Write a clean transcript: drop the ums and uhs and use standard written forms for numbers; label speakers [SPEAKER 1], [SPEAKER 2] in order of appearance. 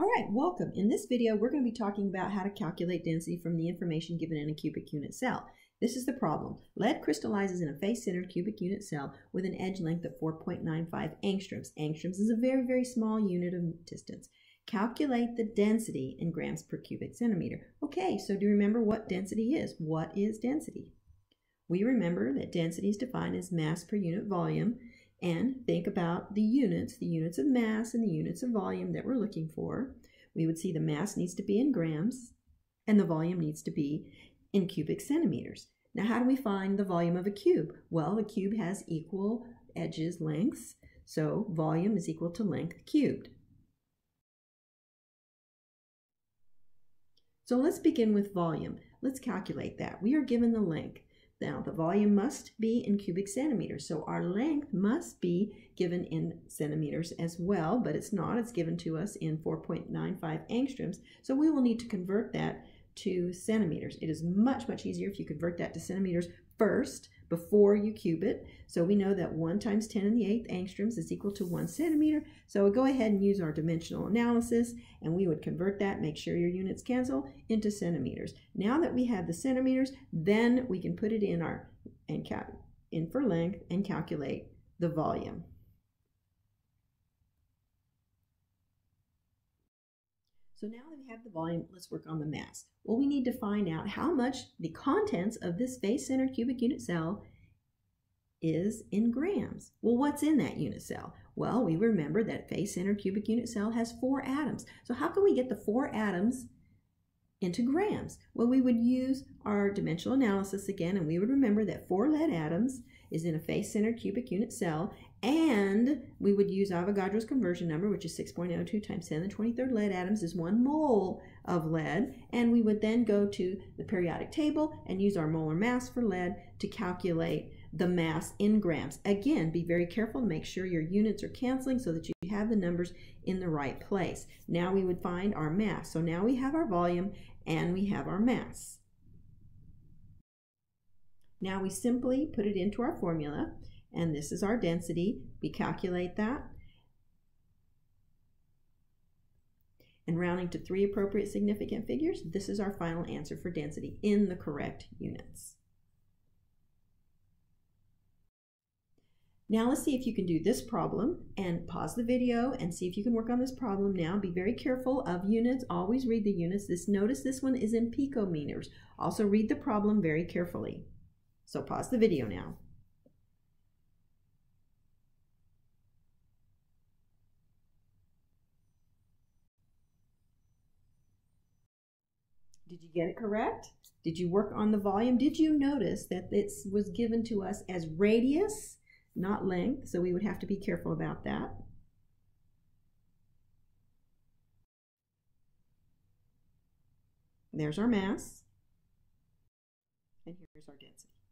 [SPEAKER 1] All right, welcome. In this video, we're going to be talking about how to calculate density from the information given in a cubic unit cell. This is the problem. Lead crystallizes in a face-centered cubic unit cell with an edge length of 4.95 angstroms. Angstroms is a very, very small unit of distance. Calculate the density in grams per cubic centimeter. Okay, so do you remember what density is? What is density? We remember that density is defined as mass per unit volume. And think about the units of mass and the units of volume that we're looking for. We would see the mass needs to be in grams and the volume needs to be in cubic centimeters. Now, how do we find the volume of a cube? Well, the cube has equal edges lengths, so volume is equal to length cubed. So let's begin with volume. Let's calculate that. We are given the length. Now, the volume must be in cubic centimeters, so our length must be given in centimeters as well, but it's not. It's given to us in 4.95 angstroms, so we will need to convert that to centimeters. It is much, much easier if you convert that to centimeters first before you cube it. So we know that 1 times 10 to the 8th angstroms is equal to 1 centimeter. So we'll go ahead and use our dimensional analysis, and we would convert that, make sure your units cancel, into centimeters. Now that we have the centimeters, then we can put it in our in for length and calculate the volume. So now that we have the volume, let's work on the mass. Well, we need to find out how much the contents of this face-centered cubic unit cell is in grams. Well, what's in that unit cell? Well, we remember that face-centered cubic unit cell has 4 atoms. So how can we get the 4 atoms into grams? Well, we would use our dimensional analysis again, and we would remember that 4 lead atoms is in a face-centered cubic unit cell, and we would use Avogadro's conversion number, which is 6.02 times 10 to the 23rd lead atoms is 1 mole of lead, and we would then go to the periodic table and use our molar mass for lead to calculate the mass in grams. Again, be very careful to make sure your units are canceling so that you have the numbers in the right place. Now we would find our mass. So now we have our volume and we have our mass. Now we simply put it into our formula, and this is our density. We calculate that. And rounding to 3 appropriate significant figures, this is our final answer for density in the correct units. Now let's see if you can do this problem, and pause the video and see if you can work on this problem now. Be very careful of units. Always read the units. Notice this one is in picometers. Also read the problem very carefully. So pause the video now. Did you get it correct? Did you work on the volume? Did you notice that this was given to us as radius, not length? So we would have to be careful about that. There's our mass, and here's our density.